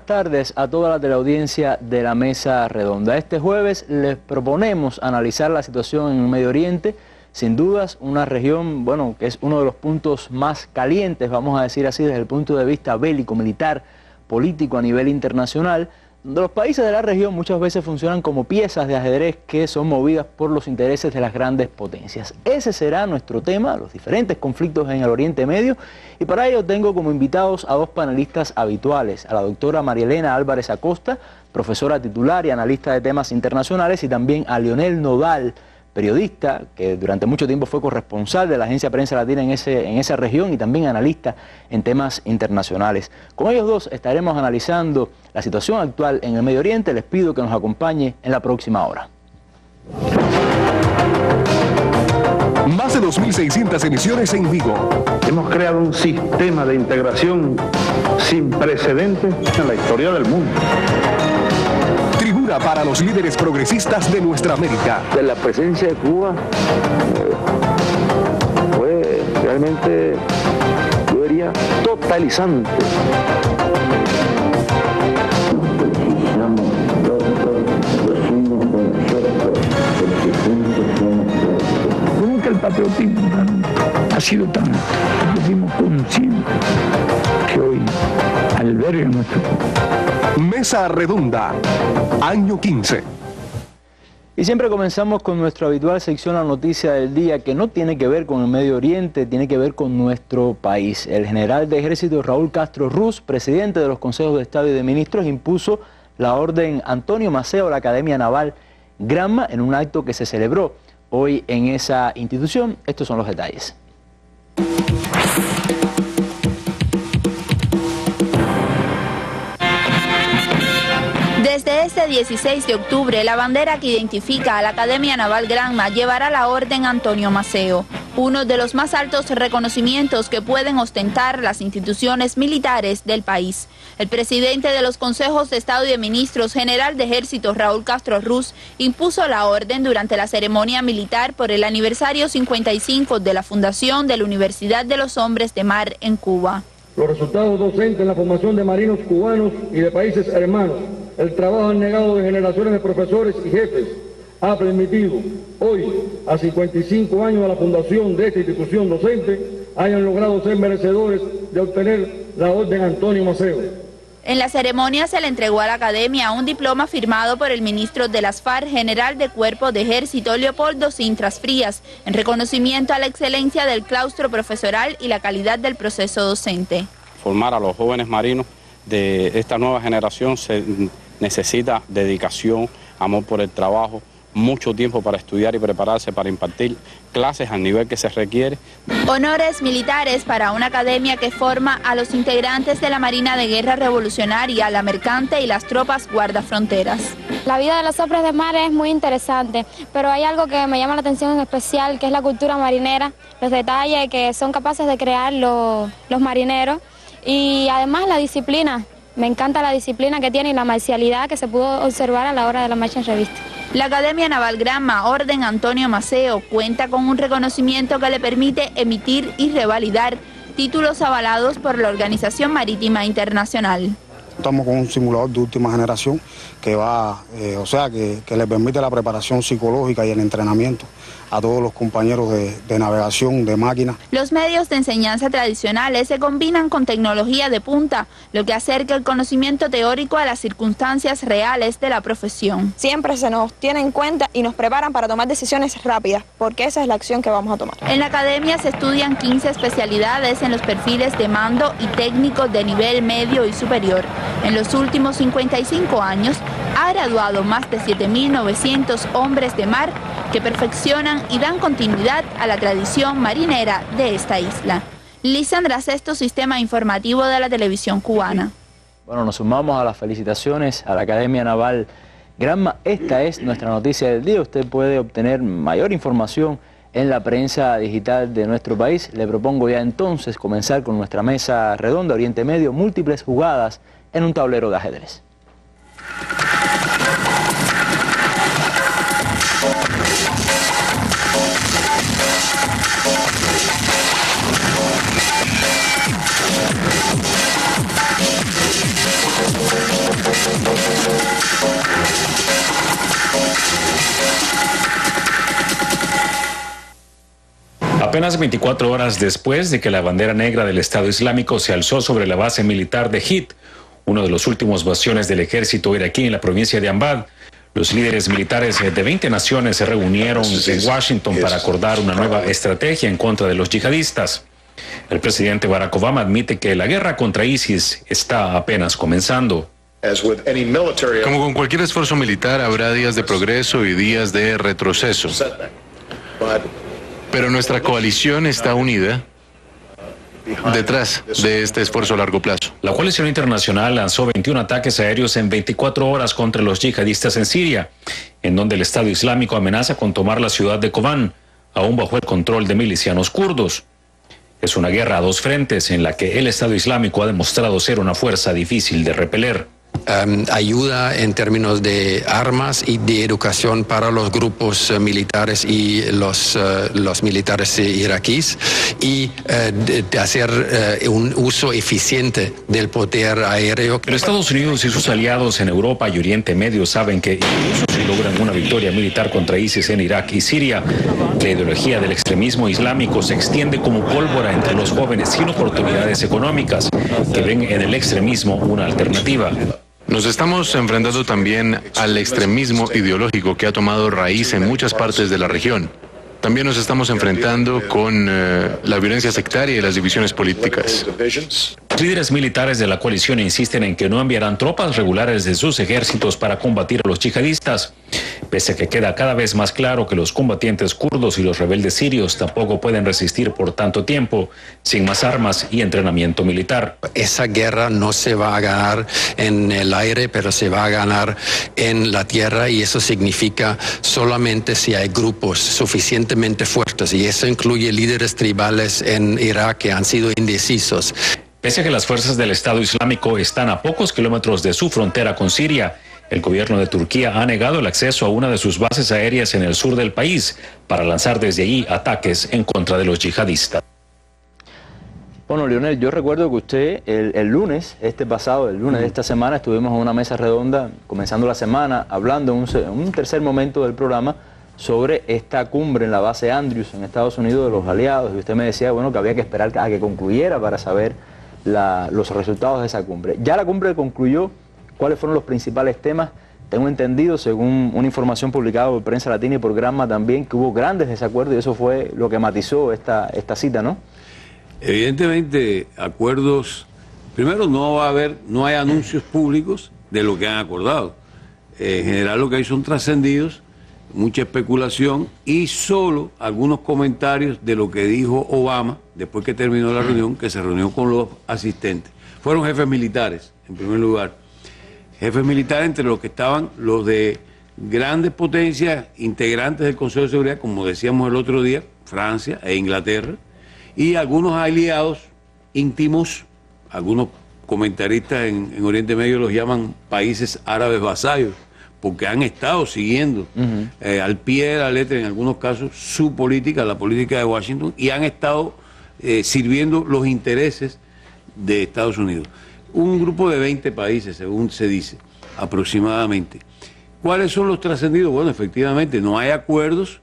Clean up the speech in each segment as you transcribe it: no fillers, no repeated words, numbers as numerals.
buenas tardes a toda la teleaudiencia de la Mesa Redonda. Este jueves les proponemos analizar la situación en el Medio Oriente. Sin dudas, una región, bueno, que es uno de los puntos más calientes, vamos a decir así, desde el punto de vista bélico, militar, político a nivel internacional, donde los países de la región muchas veces funcionan como piezas de ajedrez que son movidas por los intereses de las grandes potencias. Ese será nuestro tema, los diferentes conflictos en el Oriente Medio, y para ello tengo como invitados a dos panelistas habituales, a la doctora María Elena Álvarez Acosta, profesora titular y analista de temas internacionales, y también a Leonel Nodal, periodista que durante mucho tiempo fue corresponsal de la Agencia Prensa Latina en esa región y también analista en temas internacionales. Con ellos dos estaremos analizando la situación actual en el Medio Oriente. Les pido que nos acompañe en la próxima hora. Más de 2.600 emisiones en vivo. Hemos creado un sistema de integración sin precedentes en la historia del mundo. Tribuna para los líderes progresistas de nuestra América. De la presencia de Cuba fue realmente, yo diría, totalizante. Nunca el patriotismo ha sido tan consciente que hoy alberga nuestro pueblo. Mesa Redonda, año 15. Y siempre comenzamos con nuestra habitual sección La Noticia del Día, que no tiene que ver con el Medio Oriente, tiene que ver con nuestro país. El general de ejército Raúl Castro Ruz, presidente de los consejos de Estado y de ministros, impuso la orden Antonio Maceo a la Academia Naval Granma en un acto que se celebró hoy en esa institución. Estos son los detalles. Desde este 16 de octubre, la bandera que identifica a la Academia Naval Granma llevará la Orden Antonio Maceo, uno de los más altos reconocimientos que pueden ostentar las instituciones militares del país. El presidente de los consejos de Estado y de Ministros, general de Ejército Raúl Castro Ruz, impuso la orden durante la ceremonia militar por el aniversario 55 de la fundación de la Universidad de los Hombres de Mar en Cuba. Los resultados docentes en la formación de marinos cubanos y de países hermanos, el trabajo abnegado de generaciones de profesores y jefes ha permitido hoy, a 55 años de la fundación de esta institución docente, hayan logrado ser merecedores de obtener la Orden Antonio Maceo. En la ceremonia se le entregó a la Academia un diploma firmado por el ministro de las FARC, general de Cuerpo de Ejército Leopoldo Cintras Frías, en reconocimiento a la excelencia del claustro profesoral y la calidad del proceso docente. Formar a los jóvenes marinos de esta nueva generación se necesita dedicación, amor por el trabajo, mucho tiempo para estudiar y prepararse para impartir clases al nivel que se requiere. Honores militares para una academia que forma a los integrantes de la Marina de Guerra Revolucionaria, la Mercante y las tropas guardafronteras. La vida de los hombres de mar es muy interesante, pero hay algo que me llama la atención en especial, que es la cultura marinera, los detalles que son capaces de crear los marineros y además la disciplina. Me encanta la disciplina que tiene y la marcialidad que se pudo observar a la hora de la marcha en revista. La Academia Naval Granma, Orden Antonio Maceo, cuenta con un reconocimiento que le permite emitir y revalidar títulos avalados por la Organización Marítima Internacional. Estamos con un simulador de última generación que va, que le permite la preparación psicológica y el entrenamiento a todos los compañeros de navegación, de máquinas. Los medios de enseñanza tradicionales se combinan con tecnología de punta, lo que acerca el conocimiento teórico a las circunstancias reales de la profesión. Siempre se nos tiene en cuenta y nos preparan para tomar decisiones rápidas, porque esa es la acción que vamos a tomar. En la academia se estudian 15 especialidades en los perfiles de mando y técnicos de nivel medio y superior. En los últimos 55 años ha graduado más de 7.900 hombres de mar que perfeccionan y dan continuidad a la tradición marinera de esta isla. Lisandra Sesto, Sistema Informativo de la Televisión Cubana. Bueno, nos sumamos a las felicitaciones a la Academia Naval Granma. Esta es nuestra noticia del día. Usted puede obtener mayor información en la prensa digital de nuestro país. Le propongo ya entonces comenzar con nuestra Mesa Redonda, Oriente Medio, múltiples jugadas en un tablero de ajedrez. Apenas 24 horas después de que la bandera negra del Estado Islámico se alzó sobre la base militar de Hit, uno de los últimos bastiones del ejército iraquí en la provincia de Anbar, los líderes militares de 20 naciones se reunieron en Washington para acordar una nueva estrategia en contra de los yihadistas. El presidente Barack Obama admite que la guerra contra ISIS está apenas comenzando. Como con cualquier esfuerzo militar, habrá días de progreso y días de retroceso. Pero nuestra coalición está unida detrás de este esfuerzo a largo plazo. La coalición internacional lanzó 21 ataques aéreos en 24 horas contra los yihadistas en Siria, en donde el Estado Islámico amenaza con tomar la ciudad de Kobán, aún bajo el control de milicianos kurdos. Es una guerra a dos frentes en la que el Estado Islámico ha demostrado ser una fuerza difícil de repeler. Ayuda en términos de armas y de educación para los grupos militares y los militares iraquíes y de hacer un uso eficiente del poder aéreo. Pero Estados Unidos y sus aliados en Europa y Oriente Medio saben que incluso si logran una victoria militar contra ISIS en Irak y Siria, la ideología del extremismo islámico se extiende como pólvora entre los jóvenes sin oportunidades económicas que ven en el extremismo una alternativa. Nos estamos enfrentando también al extremismo ideológico que ha tomado raíz en muchas partes de la región. También nos estamos enfrentando con la violencia sectaria y las divisiones políticas. Los líderes militares de la coalición insisten en que no enviarán tropas regulares de sus ejércitos para combatir a los yihadistas, pese a que queda cada vez más claro que los combatientes kurdos y los rebeldes sirios tampoco pueden resistir por tanto tiempo sin más armas y entrenamiento militar. Esa guerra no se va a ganar en el aire, pero se va a ganar en la tierra, y eso significa solamente si hay grupos suficientemente fuertes, y eso incluye líderes tribales en Irak que han sido indecisos. Pese a que las fuerzas del Estado Islámico están a pocos kilómetros de su frontera con Siria, el gobierno de Turquía ha negado el acceso a una de sus bases aéreas en el sur del país para lanzar desde allí ataques en contra de los yihadistas. Bueno, Leonel, yo recuerdo que usted el lunes, el lunes de esta semana, estuvimos en una mesa redonda, comenzando la semana, hablando en un tercer momento del programa sobre esta cumbre en la base Andrews en Estados Unidos de los aliados, y usted me decía, bueno, que había que esperar a que concluyera para saber los resultados de esa cumbre. Ya la cumbre concluyó. ¿Cuáles fueron los principales temas? Tengo entendido, según una información publicada por Prensa Latina y por Granma también, que hubo grandes desacuerdos, y eso fue lo que matizó esta cita, ¿no? Evidentemente, acuerdos. Primero, no hay anuncios públicos de lo que han acordado. En general, lo que hay son trascendidos, mucha especulación y solo algunos comentarios de lo que dijo Obama después que terminó la reunión, que se reunió con los asistentes. Fueron jefes militares, en primer lugar. Jefes militares entre los que estaban los de grandes potencias integrantes del Consejo de Seguridad, como decíamos el otro día, Francia e Inglaterra, y algunos aliados íntimos, algunos comentaristas en Oriente Medio los llaman países árabes vasallos, porque han estado siguiendo al pie de la letra, en algunos casos, su política, la política de Washington, y han estado sirviendo los intereses de Estados Unidos. Un grupo de 20 países, según se dice, aproximadamente. ¿Cuáles son los trascendidos? Bueno, efectivamente, no hay acuerdos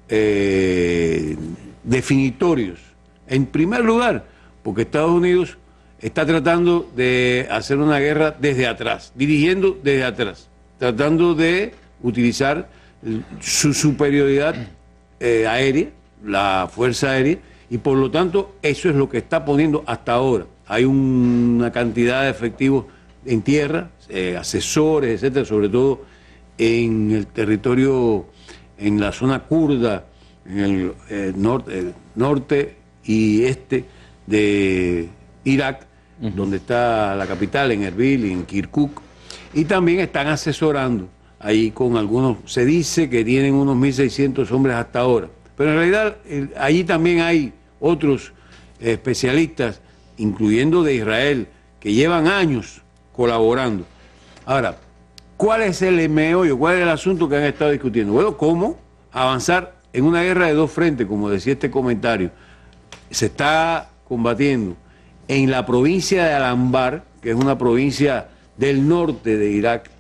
definitorios. En primer lugar, porque Estados Unidos está tratando de hacer una guerra desde atrás, dirigiendo desde atrás, tratando de utilizar su superioridad aérea, la fuerza aérea, y por lo tanto eso es lo que está poniendo hasta ahora. Hay una cantidad de efectivos en tierra, asesores, etcétera, sobre todo en el territorio, en la zona kurda, en el norte y este de Irak, donde está la capital, en Erbil y en Kirkuk, y también están asesorando ahí con algunos, se dice que tienen unos 1.600 hombres hasta ahora, pero en realidad allí también hay otros especialistas, incluyendo de Israel, que llevan años colaborando. Ahora, ¿cuál es el meollo? ¿Cuál es el asunto que han estado discutiendo? Bueno, ¿cómo avanzar en una guerra de dos frentes, como decía este comentario? Se está combatiendo en la provincia de Al-Anbar, que es una provincia del norte de Irak,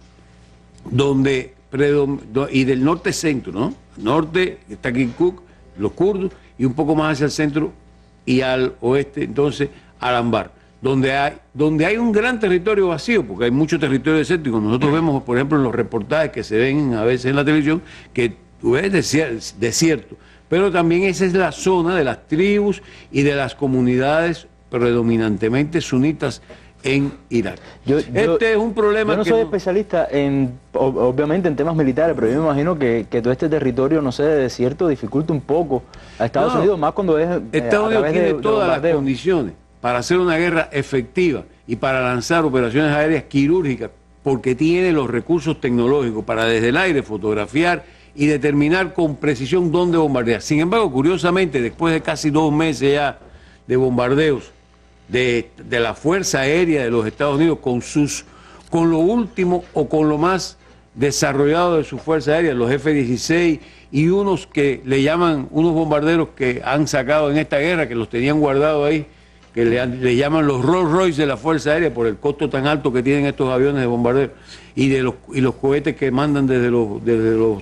y del norte centro, ¿no? Norte está Kirkuk, los kurdos, y un poco más hacia el centro y al oeste, entonces al Anbar, donde hay un gran territorio vacío, porque hay mucho territorio desértico. Nosotros vemos, por ejemplo, en los reportajes que se ven a veces en la televisión, que tú ves desierto, pero también esa es la zona de las tribus y de las comunidades predominantemente sunitas en Irak. Este es un problema. Yo no soy especialista obviamente en temas militares, pero yo me imagino que todo este territorio, no sé, de desierto dificulta un poco a Estados Unidos, más cuando es Estados Unidos tiene todas las condiciones para hacer una guerra efectiva y para lanzar operaciones aéreas quirúrgicas, porque tiene los recursos tecnológicos para desde el aire fotografiar y determinar con precisión dónde bombardear. Sin embargo, curiosamente, después de casi 2 meses ya de bombardeos de la Fuerza Aérea de los Estados Unidos con lo último o con lo más desarrollado de su Fuerza Aérea, los F-16 y unos que le llaman, unos bombarderos que han sacado en esta guerra, que los tenían guardados ahí, que le llaman los Rolls Royce de la Fuerza Aérea por el costo tan alto que tienen estos aviones de bombardero y los cohetes que mandan desde los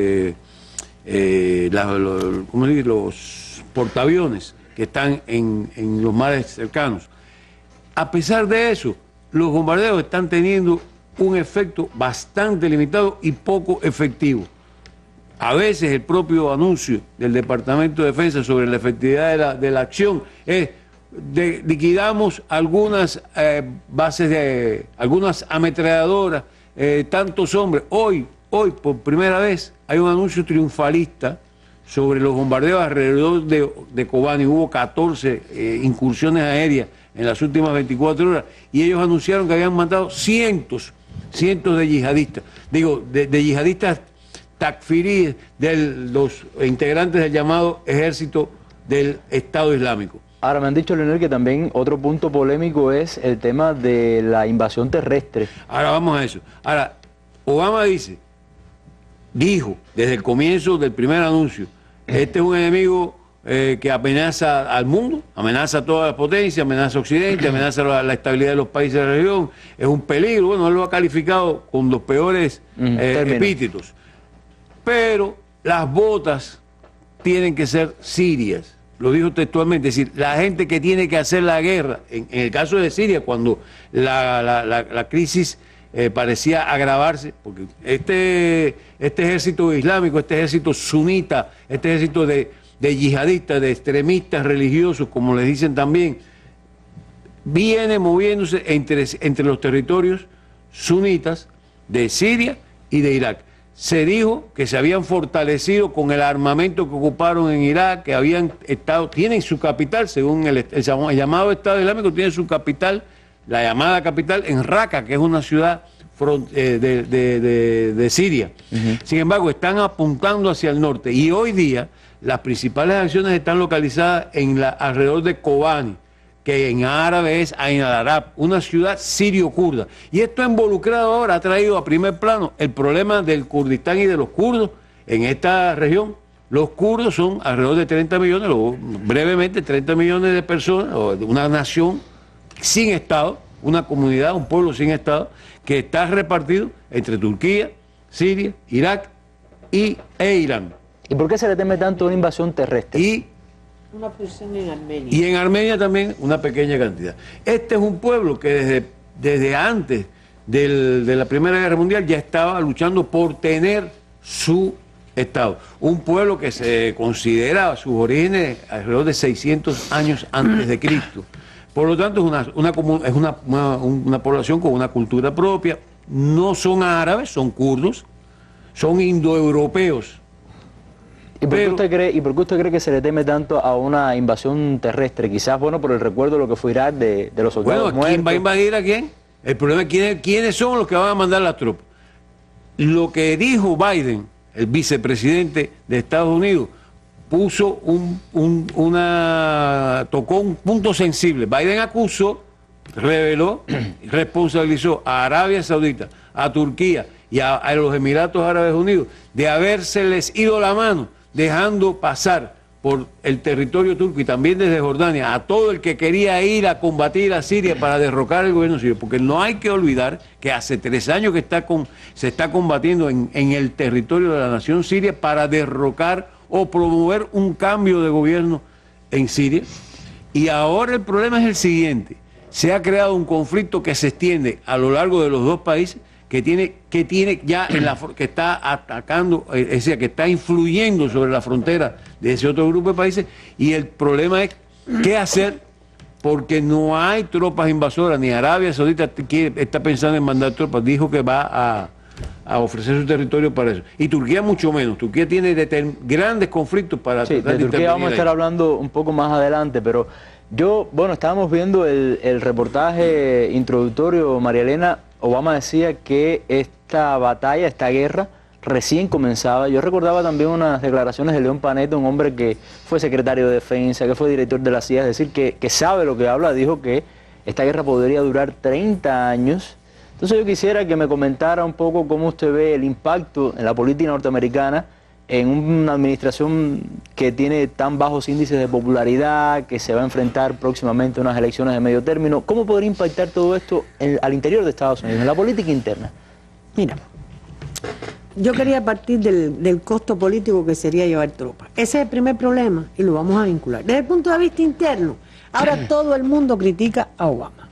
portaaviones que están en los mares cercanos. A pesar de eso, los bombardeos están teniendo un efecto bastante limitado y poco efectivo. A veces el propio anuncio del Departamento de Defensa sobre la efectividad de la acción es liquidamos algunas bases algunas ametralladoras, tantos hombres. Hoy, por primera vez, hay un anuncio triunfalista sobre los bombardeos alrededor de Kobani. Hubo 14 incursiones aéreas en las últimas 24 horas y ellos anunciaron que habían matado cientos de yihadistas. Digo, de yihadistas takfiríes, de los integrantes del llamado ejército del Estado Islámico. Ahora, me han dicho, Leonel, que también otro punto polémico es el tema de la invasión terrestre. Ahora vamos a eso. Ahora, Obama dijo desde el comienzo del primer anuncio, este es un enemigo que amenaza al mundo, amenaza a todas las potencias, amenaza a Occidente, amenaza la estabilidad de los países de la región, es un peligro. Bueno, él lo ha calificado con los peores epítetos. Pero las botas tienen que ser sirias. Lo dijo textualmente, es decir, la gente que tiene que hacer la guerra, en el caso de Siria, cuando la crisis parecía agravarse, porque este ejército islámico, este ejército sunita, este ejército de yihadistas, de extremistas religiosos, como les dicen también, viene moviéndose entre los territorios sunitas de Siria y de Irak. Se dijo que se habían fortalecido con el armamento que ocuparon en Irak, que tienen su capital, según el llamado Estado Islámico, tiene su capital, la llamada capital, en Raqqa, que es una ciudad de Siria. Sin embargo, están apuntando hacia el norte y hoy día las principales acciones están localizadas alrededor de Kobani, que en árabe es Ain al-Arab, una ciudad sirio-kurda. Y esto involucrado ahora ha traído a primer plano el problema del Kurdistán y de los kurdos en esta región. Los kurdos son alrededor de 30 millones, brevemente 30 millones de personas, o de una nación sin Estado, una comunidad, un pueblo sin Estado, que está repartido entre Turquía, Siria, Irak e Irán. ¿Y por qué se le teme tanto una invasión terrestre? Una porción en Armenia. Y en Armenia también una pequeña cantidad. Este es un pueblo que desde antes de la Primera Guerra Mundial ya estaba luchando por tener su Estado. Un pueblo que se considera sus orígenes alrededor de 600 años antes de Cristo. Por lo tanto, es una población con una cultura propia. No son árabes, son kurdos, son indoeuropeos. ¿Y por qué usted cree que se le teme tanto a una invasión terrestre? Quizás, bueno, por el recuerdo de lo que fue Irak, de los soldados muertos. ¿Quién va a invadir a quién? El problema es quiénes son los que van a mandar las tropas. Lo que dijo Biden, el vicepresidente de Estados Unidos, tocó un punto sensible. Biden reveló, responsabilizó a Arabia Saudita, a Turquía y a los Emiratos Árabes Unidos de habérseles ido la mano, dejando pasar por el territorio turco y también desde Jordania a todo el que quería ir a combatir a Siria para derrocar el gobierno sirio, porque no hay que olvidar que hace 3 años que se está combatiendo en el territorio de la nación siria para derrocar o promover un cambio de gobierno en Siria. Y ahora el problema es el siguiente: se ha creado un conflicto que se extiende a lo largo de los dos países, que tiene ya que está atacando, es decir, que está influyendo sobre la frontera de ese otro grupo de países, y el problema es qué hacer, porque no hay tropas invasoras, ni Arabia Saudita está pensando en mandar tropas, dijo que va a ofrecer su territorio para eso. Y Turquía mucho menos. Turquía tiene grandes conflictos para tratar de Turquía vamos a estar hablando un poco más adelante, pero estábamos viendo el reportaje introductorio, María Elena. Obama decía que esta batalla, esta guerra, recién comenzaba. Yo recordaba también unas declaraciones de León Panetta, un hombre que fue secretario de Defensa, que fue director de la CIA, es decir, que sabe lo que habla. Dijo que esta guerra podría durar 30 años. Entonces yo quisiera que me comentara un poco cómo usted ve el impacto en la política norteamericana en una administración que tiene tan bajos índices de popularidad, que se va a enfrentar próximamente a unas elecciones de medio término. ¿Cómo podría impactar todo esto al interior de Estados Unidos, en la política interna? Mira, yo quería partir del costo político que sería llevar tropas. Ese es el primer problema y lo vamos a vincular. Desde el punto de vista interno, ahora todo el mundo critica a Obama.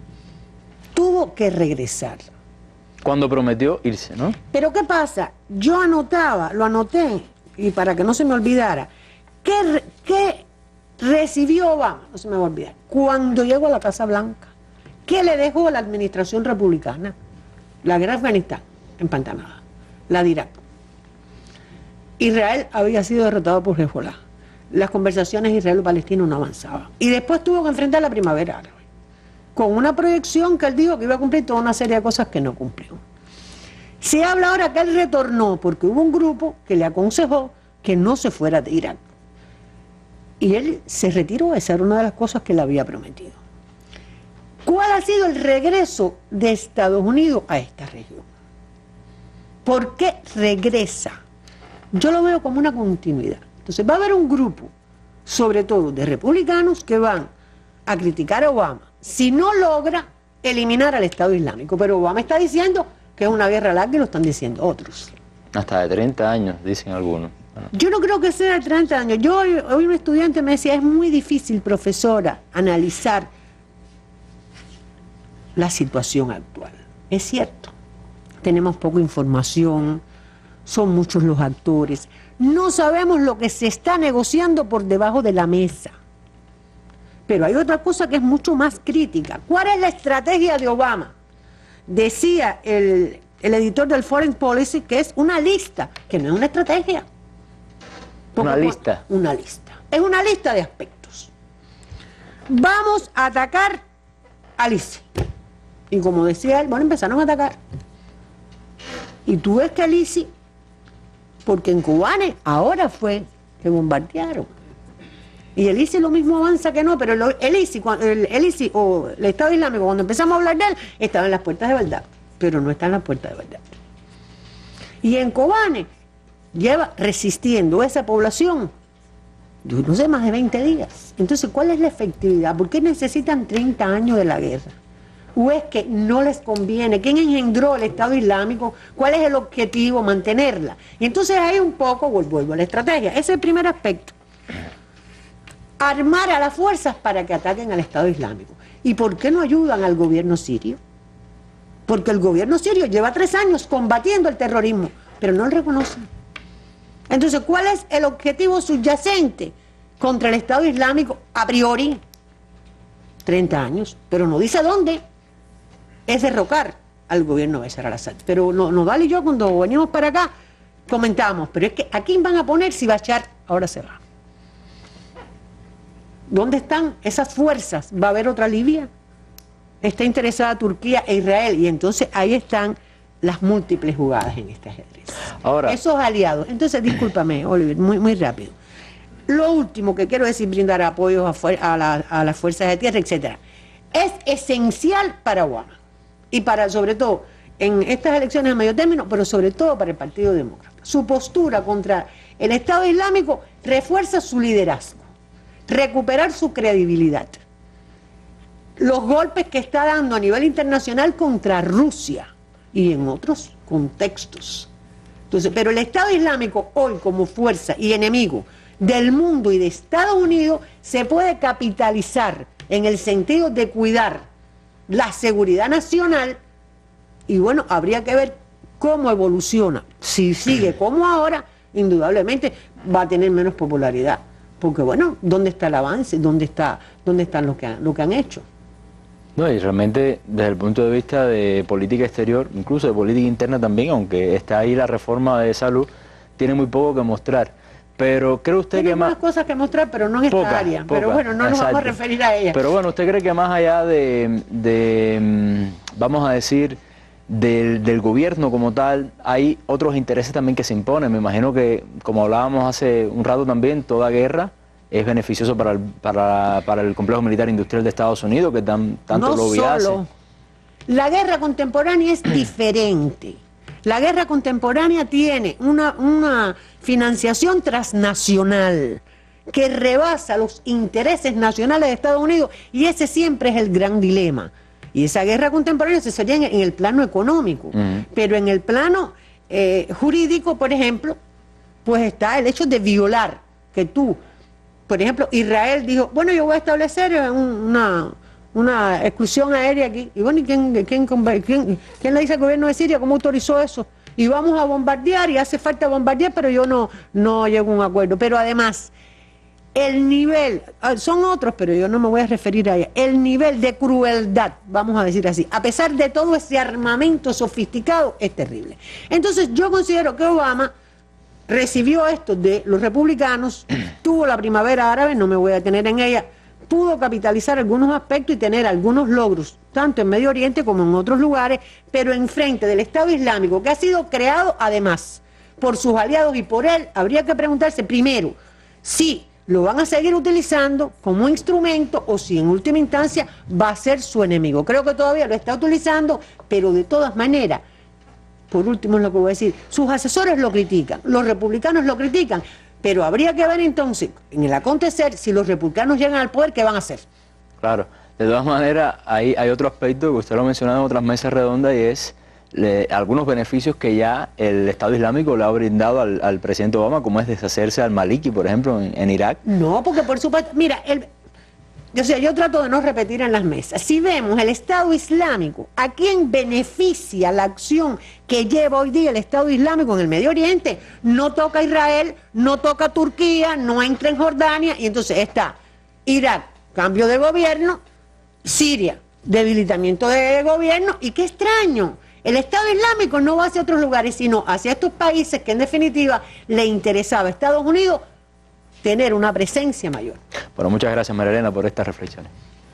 Tuvo que regresar. Cuando prometió irse, ¿no? Pero ¿qué pasa? Yo lo anoté, y para que no se me olvidara, ¿qué recibió Obama? No se me va a olvidar. Cuando llegó a la Casa Blanca, ¿qué le dejó a la administración republicana? La guerra de Afganistán, empantanada. La de Irak. Israel había sido derrotado por Hezbollah. Las conversaciones israelo-palestinas no avanzaban. Y después tuvo que enfrentar la primavera árabe, con una proyección que él dijo que iba a cumplir toda una serie de cosas que no cumplió. Se habla ahora que él retornó porque hubo un grupo que le aconsejó que no se fuera de Irak. Y él se retiró, esa era una de las cosas que le había prometido. ¿Cuál ha sido el regreso de Estados Unidos a esta región? ¿Por qué regresa? Yo lo veo como una continuidad. Entonces va a haber un grupo, sobre todo de republicanos, que van a criticar a Obama si no logra eliminar al Estado Islámico. Pero Obama está diciendo que es una guerra larga y lo están diciendo otros. Hasta de 30 años, dicen algunos. Bueno. Yo no creo que sea de 30 años. Hoy un estudiante me decía, es muy difícil, profesora, analizar la situación actual. Es cierto, tenemos poca información, son muchos los actores, no sabemos lo que se está negociando por debajo de la mesa. Pero hay otra cosa que es mucho más crítica. ¿Cuál es la estrategia de Obama? Decía el editor del Foreign Policy que es una lista, que no es una estrategia. Una lista. Una lista. Es una lista de aspectos. Vamos a atacar al ISIS. Y como decía él, bueno, empezaron a atacar. Y tú ves que el ISIS, porque en Kobane ahora fue que bombardearon. Y el ISIS lo mismo avanza que no, pero el ISIS o el Estado Islámico, cuando empezamos a hablar de él, estaba en las puertas de Bagdad, pero no está en las puertas de Bagdad. Y en Kobane lleva resistiendo esa población, yo no sé, más de 20 días. Entonces, ¿cuál es la efectividad? ¿Por qué necesitan 30 años de la guerra? ¿O es que no les conviene? ¿Quién engendró el Estado Islámico? ¿Cuál es el objetivo? Mantenerla. Y entonces ahí un poco vuelvo a la estrategia. Ese es el primer aspecto. Armar a las fuerzas para que ataquen al Estado Islámico. ¿Y por qué no ayudan al gobierno sirio? Porque el gobierno sirio lleva 3 años combatiendo el terrorismo, pero no lo reconocen. Entonces, ¿cuál es el objetivo subyacente contra el Estado Islámico a priori? 30 años, pero no dice dónde. Es derrocar al gobierno de Bashar al-Assad. Pero Nodal y yo, cuando venimos para acá, comentamos, pero es que ¿a quién van a poner si Bashar ahora se va? ¿Dónde están esas fuerzas? ¿Va a haber otra Libia? Está interesada Turquía e Israel, y entonces ahí están las múltiples jugadas en este ajedrez. Ahora, esos aliados. Entonces, discúlpame, Oliver, muy rápido. Lo último que quiero decir, brindar apoyo a las fuerzas de tierra, etcétera, es esencial para Obama y para, sobre todo, en estas elecciones a medio término, pero sobre todo para el Partido Demócrata. Su postura contra el Estado Islámico refuerza su liderazgo, recuperar su credibilidad. Los golpes que está dando a nivel internacional contra Rusia y en otros contextos. Entonces, pero el Estado Islámico hoy como fuerza y enemigo del mundo y de Estados Unidos se puede capitalizar en el sentido de cuidar la seguridad nacional y bueno, habría que ver cómo evoluciona. Si sigue como ahora, indudablemente va a tener menos popularidad. Porque bueno, ¿dónde está el avance? ¿Dónde están lo que han hecho? No, y realmente desde el punto de vista de política exterior, incluso de política interna también, aunque está ahí la reforma de salud, tiene muy poco que mostrar. Pero ¿cree usted tiene que más... cosas que mostrar, pero no en esta área. Pero bueno, no nos vamos a referir a ella. Pero bueno, ¿usted cree que más allá vamos a decir, del gobierno como tal, hay otros intereses también que se imponen? Me imagino que, como hablábamos hace un rato también, toda guerra es beneficioso para el complejo militar industrial de Estados Unidos, que tanto lobby hace. La guerra contemporánea es diferente. La guerra contemporánea tiene una financiación transnacional que rebasa los intereses nacionales de Estados Unidos, y ese siempre es el gran dilema. Y esa guerra contemporánea se sería en el plano económico, pero en el plano jurídico, por ejemplo, pues está el hecho de violar, que tú, por ejemplo, Israel dijo, bueno, yo voy a establecer una exclusión aérea aquí. Y bueno, ¿y quién le dice al gobierno de Siria cómo autorizó eso? Y vamos a bombardear, y hace falta bombardear, pero yo no llego a un acuerdo. Pero además, el nivel, son otros, pero yo no me voy a referir a ella, el nivel de crueldad, vamos a decir así, a pesar de todo ese armamento sofisticado, es terrible. Entonces yo considero que Obama recibió esto de los republicanos, tuvo la primavera árabe, no me voy a detener en ella, pudo capitalizar algunos aspectos y tener algunos logros, tanto en Medio Oriente como en otros lugares, pero enfrente del Estado Islámico, que ha sido creado además por sus aliados y por él, habría que preguntarse primero si lo van a seguir utilizando como instrumento o si en última instancia va a ser su enemigo. Creo que todavía lo está utilizando, pero de todas maneras, por último es lo que voy a decir, sus asesores lo critican, los republicanos lo critican, pero habría que ver entonces, en el acontecer, si los republicanos llegan al poder, ¿qué van a hacer? Claro, de todas maneras, hay otro aspecto que usted lo ha mencionado en otras mesas redondas, y es algunos beneficios que ya el Estado Islámico le ha brindado al presidente Obama, como es deshacerse al Maliki, por ejemplo, en Irak. No, porque por supuesto, mira, yo trato de no repetir en las mesas. Si vemos el Estado Islámico, ¿a quién beneficia la acción que lleva hoy día el Estado Islámico en el Medio Oriente? No toca a Israel, no toca a Turquía, no entra en Jordania, y entonces está Irak, cambio de gobierno, Siria, debilitamiento de gobierno, y qué extraño. El Estado Islámico no va hacia otros lugares, sino hacia estos países que en definitiva le interesaba a Estados Unidos tener una presencia mayor. Bueno, muchas gracias, María Elena, por estas reflexiones.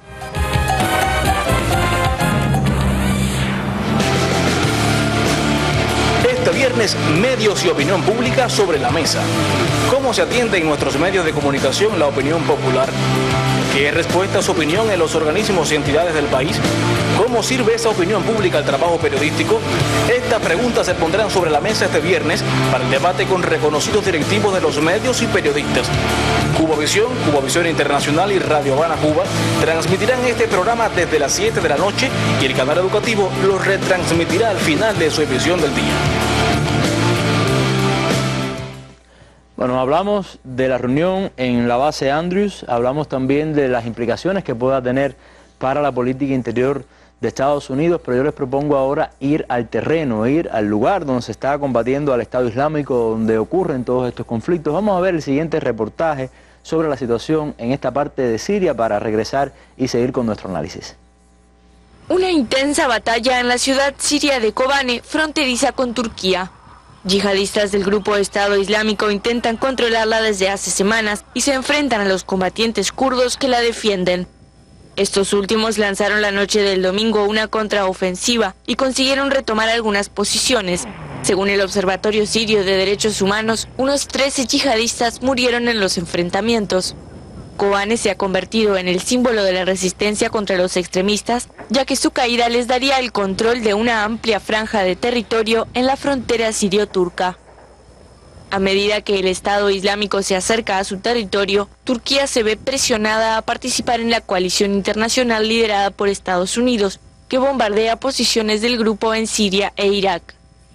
Este viernes, medios y opinión pública sobre la mesa. ¿Cómo se atiende en nuestros medios de comunicación la opinión popular? ¿Qué respuesta a su opinión en los organismos y entidades del país? ¿Cómo sirve esa opinión pública al trabajo periodístico? Estas preguntas se pondrán sobre la mesa este viernes para el debate con reconocidos directivos de los medios y periodistas. Cubovisión Internacional y Radio Habana Cuba transmitirán este programa desde las 7 de la noche, y el canal educativo lo retransmitirá al final de su emisión del día. Bueno, hablamos de la reunión en la base Andrews, hablamos también de las implicaciones que pueda tener para la política interior de Estados Unidos, pero yo les propongo ahora ir al terreno, ir al lugar donde se está combatiendo al Estado Islámico, donde ocurren todos estos conflictos. Vamos a ver el siguiente reportaje sobre la situación en esta parte de Siria para regresar y seguir con nuestro análisis. Una intensa batalla en la ciudad siria de Kobane, fronteriza con Turquía. Yihadistas del grupo Estado Islámico intentan controlarla desde hace semanas y se enfrentan a los combatientes kurdos que la defienden. Estos últimos lanzaron la noche del domingo una contraofensiva y consiguieron retomar algunas posiciones. Según el Observatorio Sirio de Derechos Humanos, unos 13 yihadistas murieron en los enfrentamientos. Kobane se ha convertido en el símbolo de la resistencia contra los extremistas, ya que su caída les daría el control de una amplia franja de territorio en la frontera sirio-turca. A medida que el Estado Islámico se acerca a su territorio, Turquía se ve presionada a participar en la coalición internacional liderada por Estados Unidos, que bombardea posiciones del grupo en Siria e Irak.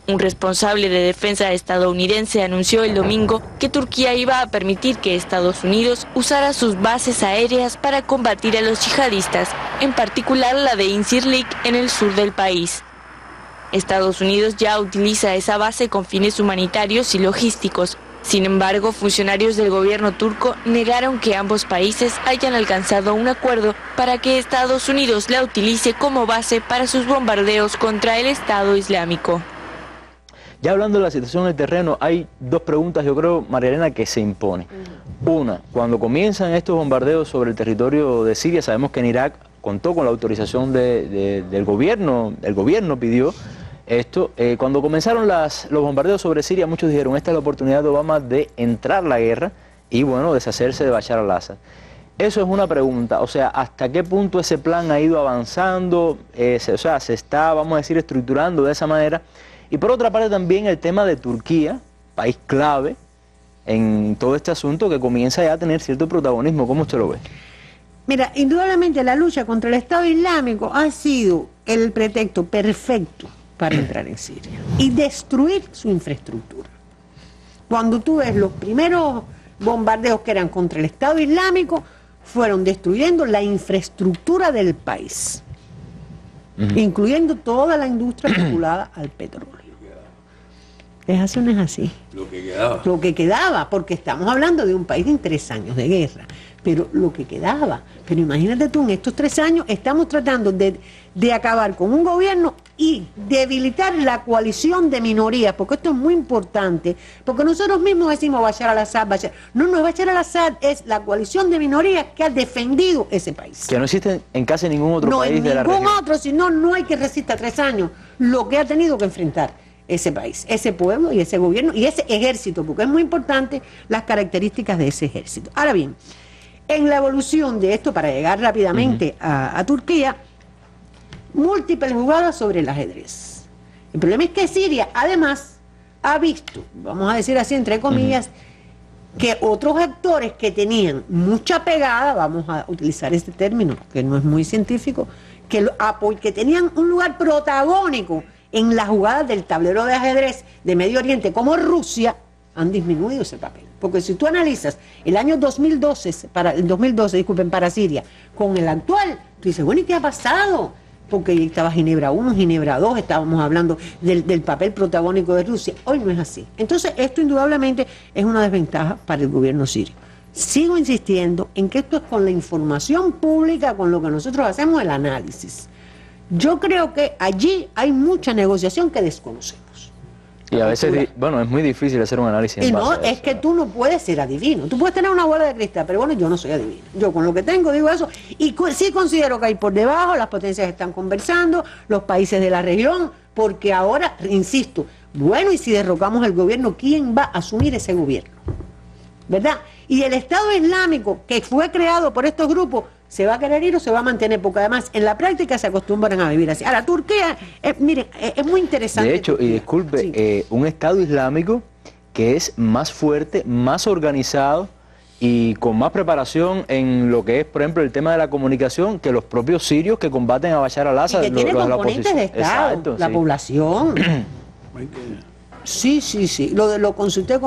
Un responsable de defensa estadounidense anunció el domingo que Turquía iba a permitir que Estados Unidos usara sus bases aéreas para combatir a los yihadistas, en particular la de Incirlik en el sur del país. Estados Unidos ya utiliza esa base con fines humanitarios y logísticos. Sin embargo, funcionarios del gobierno turco negaron que ambos países hayan alcanzado un acuerdo para que Estados Unidos la utilice como base para sus bombardeos contra el Estado Islámico. Ya hablando de la situación en el terreno, hay dos preguntas, yo creo, María Elena, que se imponen. Una, cuando comienzan estos bombardeos sobre el territorio de Siria, sabemos que en Irak contó con la autorización del gobierno, el gobierno pidió esto. Cuando comenzaron los bombardeos sobre Siria, muchos dijeron, esta es la oportunidad de Obama de entrar a la guerra y, bueno, deshacerse de Bashar al-Assad. Eso es una pregunta, o sea, ¿hasta qué punto ese plan ha ido avanzando? Se está, vamos a decir, estructurando de esa manera. Y por otra parte también el tema de Turquía, país clave en todo este asunto que comienza ya a tener cierto protagonismo. ¿Cómo usted lo ve? Mira, indudablemente la lucha contra el Estado Islámico ha sido el pretexto perfecto para entrar en Siria y destruir su infraestructura. Cuando tú ves los primeros bombardeos que eran contra el Estado Islámico, fueron destruyendo la infraestructura del país, incluyendo toda la industria vinculada al petróleo. ¿Es así o no es así? Lo que quedaba. Lo que quedaba, porque estamos hablando de un país en 3 años de guerra, pero lo que quedaba. Pero imagínate tú, en estos 3 años estamos tratando de acabar con un gobierno y debilitar la coalición de minorías, porque esto es muy importante, porque nosotros mismos decimos Bashar al-Assad, no es Bashar al-Assad, es la coalición de minorías que ha defendido ese país. Que no existe en casi ningún otro país de la región. No, en ningún otro, si no, no hay que resista 3 años lo que ha tenido que enfrentar ese país, ese pueblo y ese gobierno y ese ejército, porque es muy importante las características de ese ejército. Ahora bien, en la evolución de esto, para llegar rápidamente a Turquía, múltiples jugadas sobre el ajedrez. El problema es que Siria, además, ha visto, vamos a decir así entre comillas, que otros actores que tenían mucha pegada, vamos a utilizar este término, que no es muy científico, que tenían un lugar protagónico en las jugadas del tablero de ajedrez de Medio Oriente, como Rusia, han disminuido ese papel. Porque si tú analizas el año 2012, para Siria, con el actual, tú dices, bueno, ¿y qué ha pasado? Porque estaba Ginebra 1, Ginebra 2, estábamos hablando del papel protagónico de Rusia. Hoy no es así. Entonces, esto indudablemente es una desventaja para el gobierno sirio. Sigo insistiendo en que esto es con la información pública, con lo que nosotros hacemos el análisis. Yo creo que allí hay mucha negociación que desconocemos. Y a veces, bueno, es muy difícil hacer un análisis. Y no, es que tú no puedes ser adivino. Tú puedes tener una bola de cristal, pero bueno, yo no soy adivino. Yo con lo que tengo digo eso. Y sí considero que hay por debajo, las potencias están conversando, los países de la región, porque ahora, insisto, bueno, y si derrocamos el gobierno, ¿quién va a asumir ese gobierno? ¿Verdad? Y el Estado Islámico, que fue creado por estos grupos, ¿se va a querer ir o se va a mantener? Porque además en la práctica se acostumbran a vivir así. Ahora, Turquía, miren, es muy interesante. De hecho, Turquía. Y disculpe, un Estado Islámico que es más fuerte, más organizado y con más preparación en lo que es, por ejemplo, el tema de la comunicación, que los propios sirios que combaten a Bashar al-Assad. Y que tiene componentes de Estado, exacto, la población. Sí. Lo consulté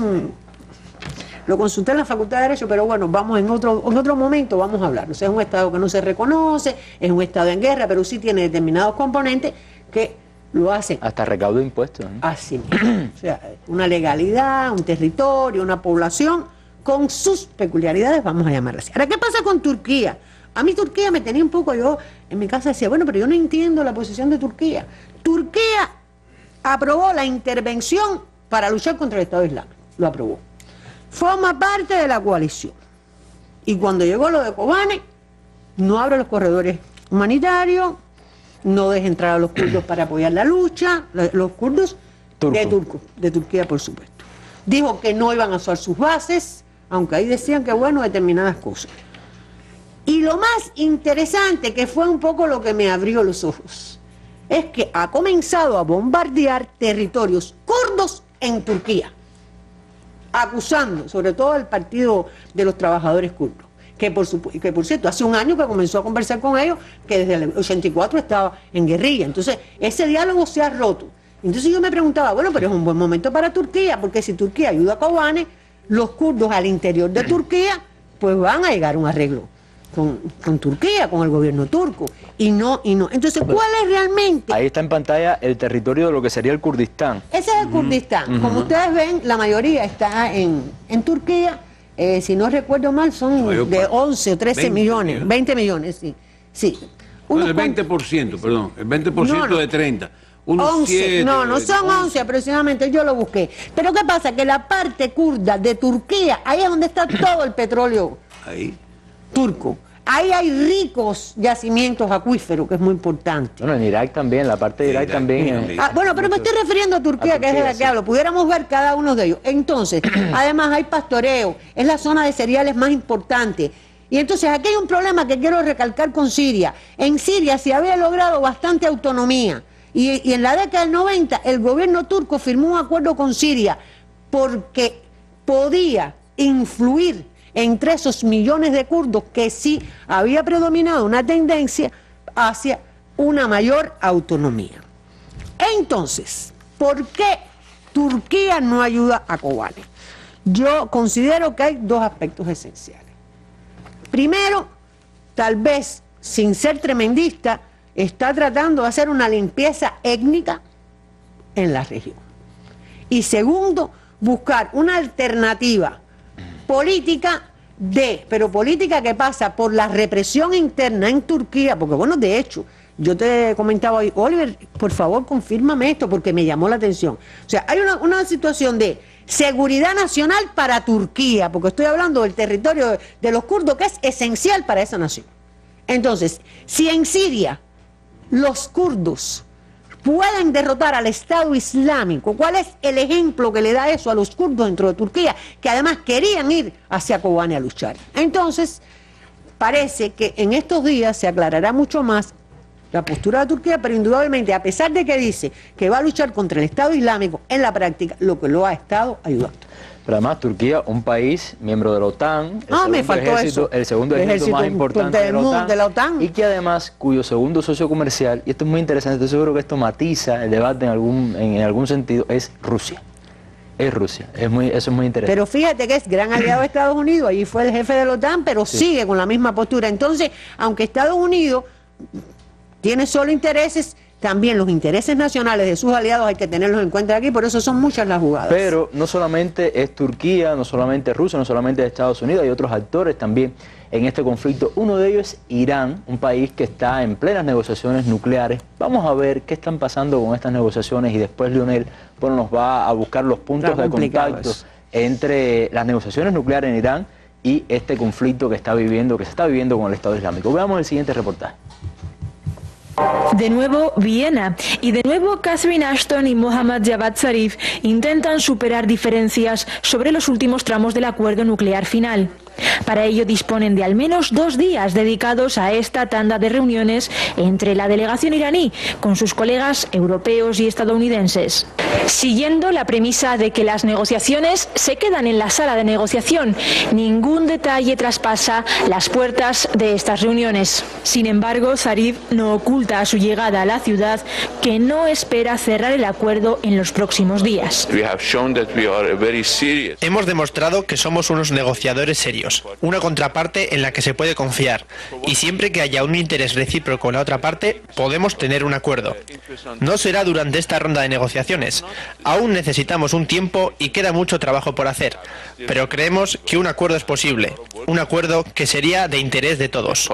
Lo consulté en la Facultad de Derecho, pero bueno, vamos en otro momento vamos a hablar. O sea, es un Estado que no se reconoce, es un Estado en guerra, pero sí tiene determinados componentes que lo hacen. Hasta recaudo de impuestos, ¿no? Así mismo. O sea, una legalidad, un territorio, una población con sus peculiaridades, vamos a llamarla así. Ahora, ¿qué pasa con Turquía? A mí Turquía me tenía un poco, yo en mi casa decía, bueno, pero yo no entiendo la posición de Turquía. Turquía aprobó la intervención para luchar contra el Estado Islámico, lo aprobó. Forma parte de la coalición. Y cuando llegó lo de Kobane, no abre los corredores humanitarios, no deja entrar a los kurdos para apoyar la lucha, los kurdos de Turquía, por supuesto. Dijo que no iban a usar sus bases, aunque ahí decían que, bueno, determinadas cosas. Y lo más interesante, que fue un poco lo que me abrió los ojos, es que ha comenzado a bombardear territorios kurdos en Turquía, acusando sobre todo al Partido de los Trabajadores Kurdos, que por cierto, hace un año que comenzó a conversar con ellos, que desde el 84 estaba en guerrilla. Entonces, ese diálogo se ha roto. Entonces yo me preguntaba, bueno, pero es un buen momento para Turquía, porque si Turquía ayuda a Kobane, los kurdos al interior de Turquía, pues van a llegar a un arreglo con Turquía, con el gobierno turco, y no. Entonces, ¿cuál es realmente? Ahí está en pantalla el territorio de lo que sería el Kurdistán. Ese es el Kurdistán. Como ustedes ven, la mayoría está en Turquía. Si no recuerdo mal, son de 11 o 13 millones, 20 millones, sí. Bueno, el 20%, perdón, el 20% de 30. 11, no son 11 aproximadamente, yo lo busqué. Pero ¿qué pasa? Que la parte kurda de Turquía, ahí es donde está todo el petróleo turco. Ahí hay ricos yacimientos acuíferos, que es muy importante. Bueno, en Irak también, la parte de Irak también. Bueno, pero me estoy refiriendo a Turquía, que es de la que hablo. Pudiéramos ver cada uno de ellos. Entonces, además hay pastoreo, es la zona de cereales más importante. Y entonces aquí hay un problema que quiero recalcar con Siria. En Siria se había logrado bastante autonomía. Y en la década del 90 el gobierno turco firmó un acuerdo con Siria porque podía influir entre esos millones de kurdos que sí había predominado una tendencia hacia una mayor autonomía. Entonces, ¿por qué Turquía no ayuda a Kobane? Yo considero que hay dos aspectos esenciales. Primero, tal vez, sin ser tremendista, está tratando de hacer una limpieza étnica en la región. Y segundo, buscar una alternativa política pero política que pasa por la represión interna en Turquía, porque bueno, de hecho, yo te comentaba hoy, Oliver, por favor, confírmame esto, porque me llamó la atención. O sea, hay una situación de seguridad nacional para Turquía, porque estoy hablando del territorio de los kurdos, que es esencial para esa nación. Entonces, si en Siria los kurdos pueden derrotar al Estado Islámico, ¿cuál es el ejemplo que le da eso a los kurdos dentro de Turquía, que además querían ir hacia Kobane a luchar? Entonces, parece que en estos días se aclarará mucho más la postura de Turquía, pero indudablemente, a pesar de que dice que va a luchar contra el Estado Islámico, en la práctica lo que lo ha estado ayudando. Pero además Turquía, un país miembro de la OTAN, el segundo ejército más importante de la OTAN, y que además, cuyo segundo socio comercial, y esto es muy interesante, estoy seguro que esto matiza el debate en algún sentido, es Rusia. Es Rusia, eso es muy interesante. Pero fíjate que es gran aliado de Estados Unidos, allí fue el jefe de la OTAN, pero sigue con la misma postura. Entonces, aunque Estados Unidos tiene solo intereses, también los intereses nacionales de sus aliados hay que tenerlos en cuenta aquí, por eso son muchas las jugadas. Pero no solamente es Turquía, no solamente es Rusia, no solamente es Estados Unidos, hay otros actores también en este conflicto. Uno de ellos es Irán, un país que está en plenas negociaciones nucleares. Vamos a ver qué están pasando con estas negociaciones y después Leonel nos va a buscar los puntos de contacto entre las negociaciones nucleares en Irán y este conflicto que se está viviendo con el Estado Islámico. Veamos el siguiente reportaje. De nuevo Viena y de nuevo Catherine Ashton y Mohammad Javad Zarif intentan superar diferencias sobre los últimos tramos del acuerdo nuclear final. Para ello disponen de al menos 2 días dedicados a esta tanda de reuniones entre la delegación iraní con sus colegas europeos y estadounidenses. Siguiendo la premisa de que las negociaciones se quedan en la sala de negociación, ningún detalle traspasa las puertas de estas reuniones. Sin embargo, Zarif no oculta a su llegada a la ciudad que no espera cerrar el acuerdo en los próximos días. Hemos demostrado que somos unos negociadores serios, una contraparte en la que se puede confiar, y siempre que haya un interés recíproco en la otra parte, podemos tener un acuerdo. No será durante esta ronda de negociaciones. Aún necesitamos un tiempo y queda mucho trabajo por hacer, pero creemos que un acuerdo es posible, un acuerdo que sería de interés de todos.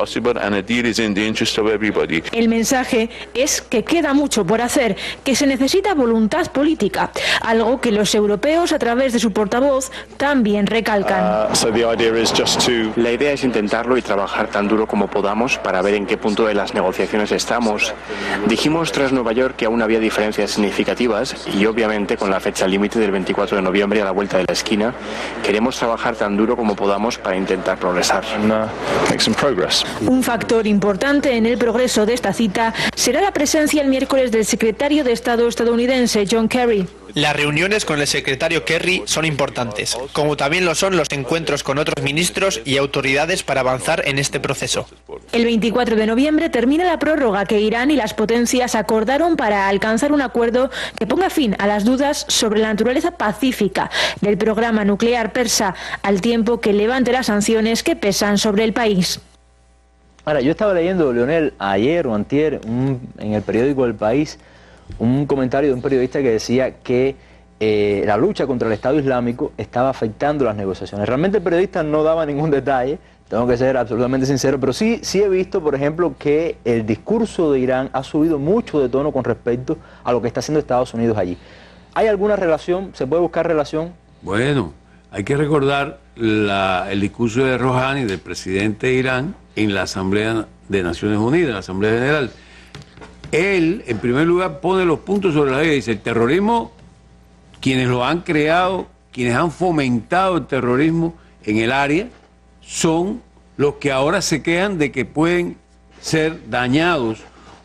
El mensaje es que queda mucho por hacer, que se necesita voluntad política, algo que los europeos a través de su portavoz también recalcan. La idea es intentarlo y trabajar tan duro como podamos para ver en qué punto de las negociaciones estamos. Dijimos tras Nueva York que aún había diferencias significativas y obviamente con la fecha límite del 24 de noviembre a la vuelta de la esquina, queremos trabajar tan duro como podamos para intentar progresar. Un factor importante en el progreso de esta cita será la presencia el miércoles del secretario de Estado estadounidense John Kerry. Las reuniones con el secretario Kerry son importantes, como también lo son los encuentros con otros ministros y autoridades para avanzar en este proceso. El 24 de noviembre termina la prórroga que Irán y las potencias acordaron para alcanzar un acuerdo que ponga fin a las dudas sobre la naturaleza pacífica del programa nuclear persa, al tiempo que levante las sanciones que pesan sobre el país. Ahora, yo estaba leyendo, Leonel, ayer o antier, en el periódico El País, un comentario de un periodista que decía que la lucha contra el Estado Islámico estaba afectando las negociaciones. Realmente el periodista no daba ningún detalle, tengo que ser absolutamente sincero, pero sí he visto, por ejemplo, que el discurso de Irán ha subido mucho de tono con respecto a lo que está haciendo Estados Unidos allí. ¿Hay alguna relación? ¿Se puede buscar relación? Bueno, hay que recordar el discurso de Rouhani, del presidente de Irán, en la Asamblea de Naciones Unidas, la Asamblea General. Él, en primer lugar, pone los puntos sobre la ley y dice: el terrorismo, quienes lo han creado, quienes han fomentado el terrorismo en el área, son los que ahora se quejan de que pueden ser dañados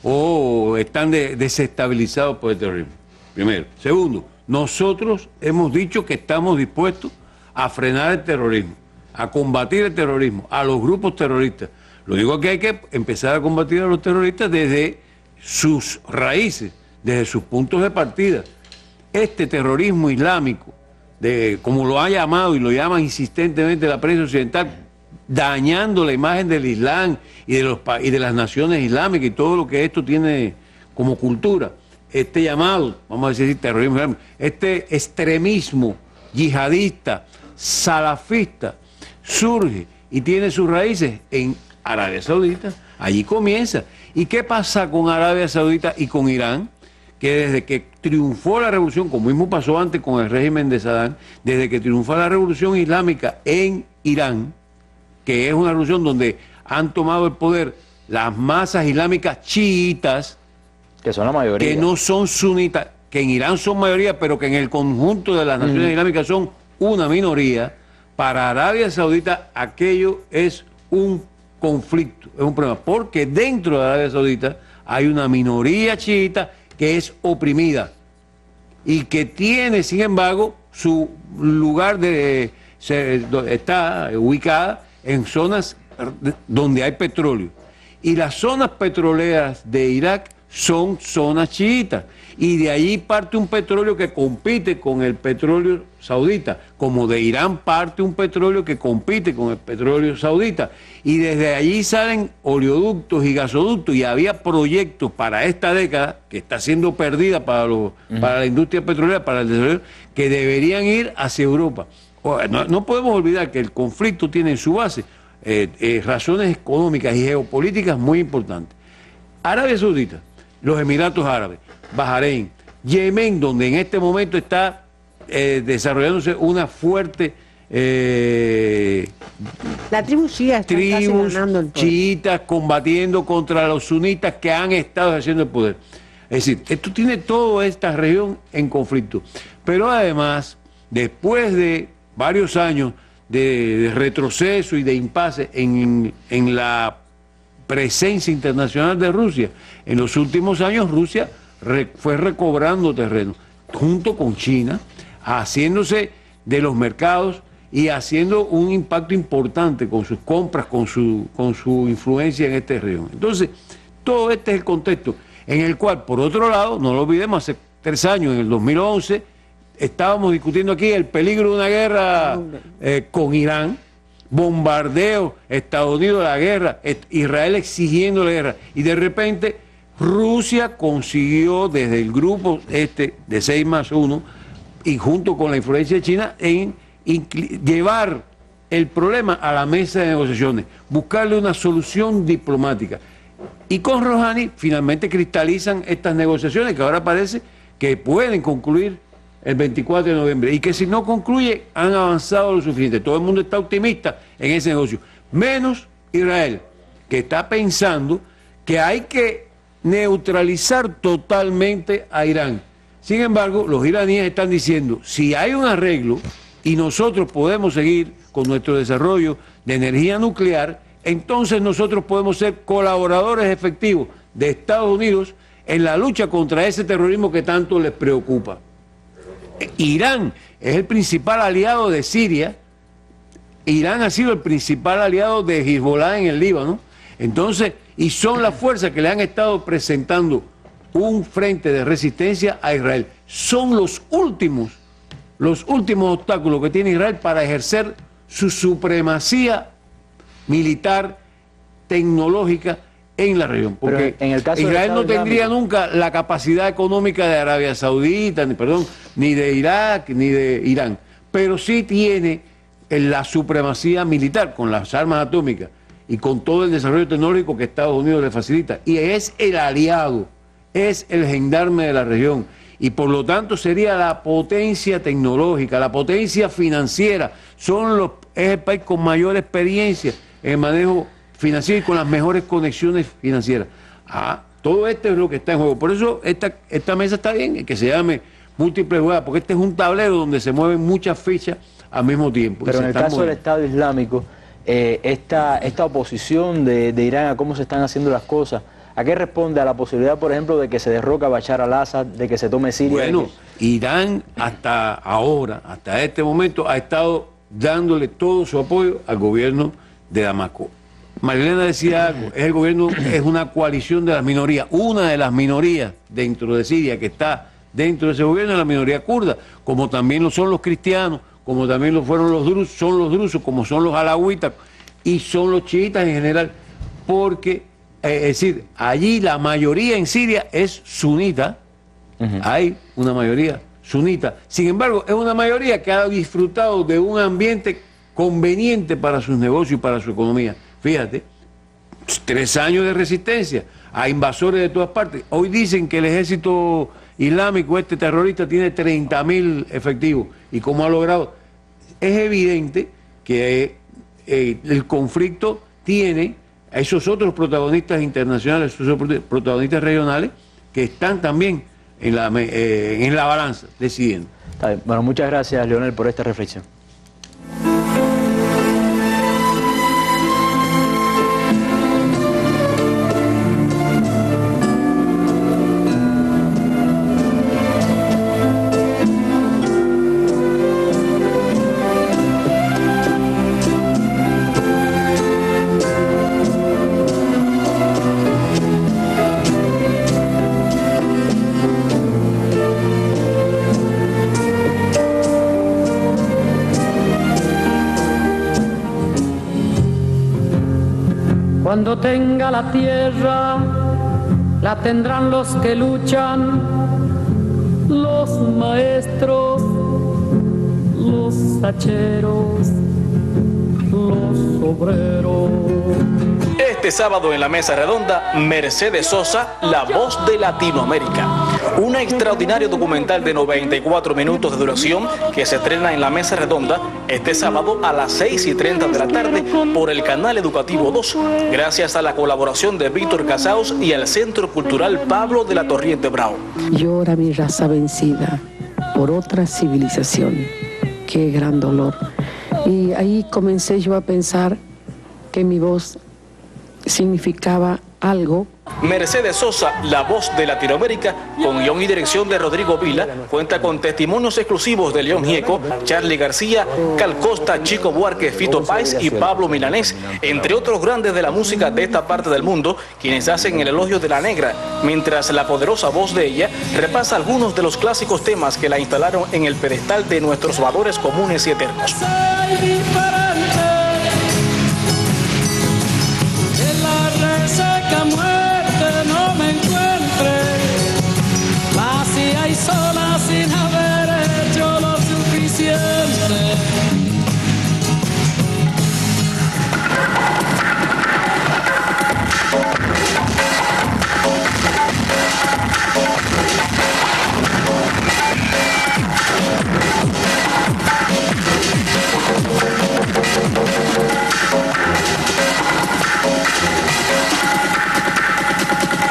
o están desestabilizados por el terrorismo. Primero. Segundo, nosotros hemos dicho que estamos dispuestos a frenar el terrorismo, a combatir el terrorismo, a los grupos terroristas. Lo digo que hay que empezar a combatir a los terroristas desde sus raíces, desde sus puntos de partida. Este terrorismo islámico, como lo ha llamado y lo llama insistentemente la prensa occidental, dañando la imagen del Islam y de las naciones islámicas y todo lo que esto tiene como cultura. Este llamado, vamos a decir, terrorismo islámico, este extremismo yihadista, salafista, surge y tiene sus raíces en Arabia Saudita. Allí comienza. ¿Y qué pasa con Arabia Saudita y con Irán? Que desde que triunfó la revolución, como mismo pasó antes con el régimen de Saddam, desde que triunfó la revolución islámica en Irán, que es una revolución donde han tomado el poder las masas islámicas chiitas, que son la mayoría, que no son sunitas, que en Irán son mayoría, pero que en el conjunto de las naciones islámicas son una minoría. Para Arabia Saudita aquello es un conflicto, es un problema, porque dentro de Arabia Saudita hay una minoría chiita que es oprimida y que tiene, sin embargo, su lugar está ubicada en zonas donde hay petróleo. Y las zonas petroleras de Irak son zonas chiitas. Y de allí parte un petróleo que compite con el petróleo saudita, como de Irán parte un petróleo que compite con el petróleo saudita. Y desde allí salen oleoductos y gasoductos, y había proyectos para esta década, que está siendo perdida para la industria petrolera, para el desarrollo, que deberían ir hacia Europa. No podemos olvidar que el conflicto tiene en su base razones económicas y geopolíticas muy importantes. Arabia Saudita, los Emiratos Árabes, Bahrein, Yemen, donde en este momento está desarrollándose una fuerte la tribu shia está tribus ganando el poder. Chiitas combatiendo contra los sunitas que han estado haciendo el poder. Es decir, esto tiene toda esta región en conflicto. Pero además, después de varios años de retroceso y de impasse en la presencia internacional de Rusia, en los últimos años Rusia fue recobrando terreno, junto con China, haciéndose de los mercados y haciendo un impacto importante con sus compras, con su influencia en esta región. Entonces, todo este es el contexto en el cual, por otro lado, no lo olvidemos, hace 3 años, en el 2011, estábamos discutiendo aquí el peligro de una guerra con Irán, bombardeo, Estados Unidos la guerra, Israel exigiendo la guerra, y de repente Rusia consiguió desde el grupo de 6+1 y junto con la influencia de China en llevar el problema a la mesa de negociaciones, buscarle una solución diplomática. Y con Rouhani finalmente cristalizan estas negociaciones que ahora parece que pueden concluir el 24 de noviembre y que si no concluye han avanzado lo suficiente. Todo el mundo está optimista en ese negocio, menos Israel, que está pensando que hay que neutralizar totalmente a Irán. Sin embargo, los iraníes están diciendo, si hay un arreglo y nosotros podemos seguir con nuestro desarrollo de energía nuclear, entonces nosotros podemos ser colaboradores efectivos de Estados Unidos en la lucha contra ese terrorismo que tanto les preocupa. Irán es el principal aliado de Siria. Irán ha sido el principal aliado de Hezbollah en el Líbano. Entonces, y son las fuerzas que le han estado presentando un frente de resistencia a Israel. Son los últimos obstáculos que tiene Israel para ejercer su supremacía militar, tecnológica en la región. Porque en el caso Israel no tendría nunca la capacidad económica de Arabia Saudita, ni de Irak, ni de Irán. Pero sí tiene la supremacía militar con las armas atómicas y con todo el desarrollo tecnológico que Estados Unidos le facilita. Y es el aliado, es el gendarme de la región. Y por lo tanto sería la potencia tecnológica, la potencia financiera. Es el país con mayor experiencia en el manejo financiero y con las mejores conexiones financieras. Todo esto es lo que está en juego. Por eso esta mesa está bien, que se llame múltiples jugadas, porque este es un tablero donde se mueven muchas fichas al mismo tiempo. Pero en el caso del Estado Islámico, esta oposición de Irán a cómo se están haciendo las cosas, ¿a qué responde? A la posibilidad, por ejemplo, de que se derroca a Bashar al-Assad, de que se tome Siria. Bueno, Irán hasta ahora, hasta este momento, ha estado dándole todo su apoyo al gobierno de Damasco. Marilena decía algo, es una coalición de las minorías. Una de las minorías dentro de Siria que está dentro de ese gobierno es la minoría kurda, como también lo son los cristianos, como también lo fueron los drusos, como son los alawitas y son los chiitas en general, porque es decir, allí la mayoría en Siria es sunita, hay una mayoría sunita, sin embargo es una mayoría que ha disfrutado de un ambiente conveniente para sus negocios y para su economía. Fíjate, 3 años de resistencia a invasores de todas partes. Hoy dicen que el ejército islámico, este terrorista, tiene 30.000 efectivos. ¿Y cómo ha logrado? Es evidente que el conflicto tiene a esos otros protagonistas internacionales, esos otros protagonistas regionales, que están también en la balanza, decidiendo. Bueno, muchas gracias, Leonel, por esta reflexión. Cuando tenga la tierra, la tendrán los que luchan, los maestros, los hacheros, los obreros. Este sábado en la mesa redonda, Mercedes Sosa, la voz de Latinoamérica. Un extraordinario documental de 94 minutos de duración que se estrena en la mesa redonda este sábado a las 6:30 de la tarde por el canal educativo 2, gracias a la colaboración de Víctor Casaus y el Centro Cultural Pablo de la Torriente Bravo. Llora mi raza vencida por otra civilización. Qué gran dolor. Y ahí comencé yo a pensar que mi voz significaba algo. Mercedes Sosa, la voz de Latinoamérica, con guión y dirección de Rodrigo Vila, cuenta con testimonios exclusivos de León Gieco, Charly García, Cal Costa, Chico Buarque, Fito Páez y Pablo Milanés, entre otros grandes de la música de esta parte del mundo, quienes hacen el elogio de la negra, mientras la poderosa voz de ella repasa algunos de los clásicos temas que la instalaron en el pedestal de nuestros valores comunes y eternos. Seca muerte no me encuentre, vacía y sola sin haber hecho lo suficiente.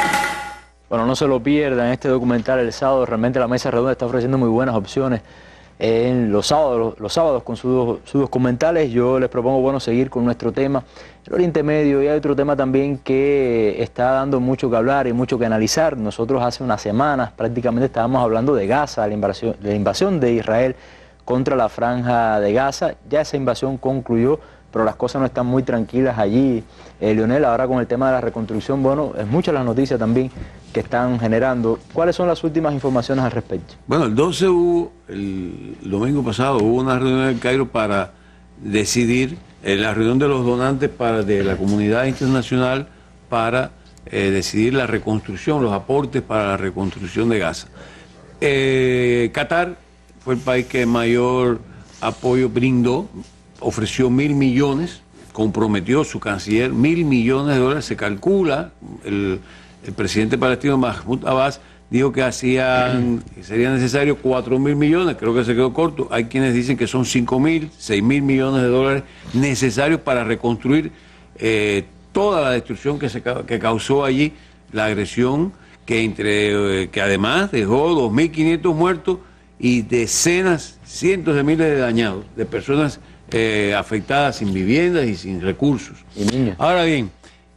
Bueno, no se lo pierdan, este documental el sábado, realmente la mesa redonda está ofreciendo muy buenas opciones en los sábados con sus documentales. Yo les propongo, bueno, seguir con nuestro tema, el Oriente Medio, y hay otro tema también que está dando mucho que hablar y mucho que analizar. Nosotros hace unas semanas prácticamente estábamos hablando de Gaza, de la invasión de Israel contra la Franja de Gaza. Ya esa invasión concluyó, pero las cosas no están muy tranquilas allí. Leonel, ahora con el tema de la reconstrucción, bueno, es muchas las noticias también que están generando. ¿Cuáles son las últimas informaciones al respecto? Bueno, el 12 el domingo pasado hubo una reunión en el Cairo para decidir, la reunión de los donantes de la comunidad internacional para decidir la reconstrucción, los aportes para la reconstrucción de Gaza. Qatar fue el país que mayor apoyo brindó, ofreció 1.000 millones, comprometió su canciller, 1.000 millones de dólares. Se calcula, el presidente palestino Mahmoud Abbas dijo que sería necesario 4.000 millones, creo que se quedó corto. Hay quienes dicen que son 5.000, 6.000 millones de dólares necesarios para reconstruir toda la destrucción que causó allí la agresión, que además dejó 2.500 muertos y decenas, cientos de miles de dañados, de personas afectadas sin viviendas y sin recursos. Ahora bien,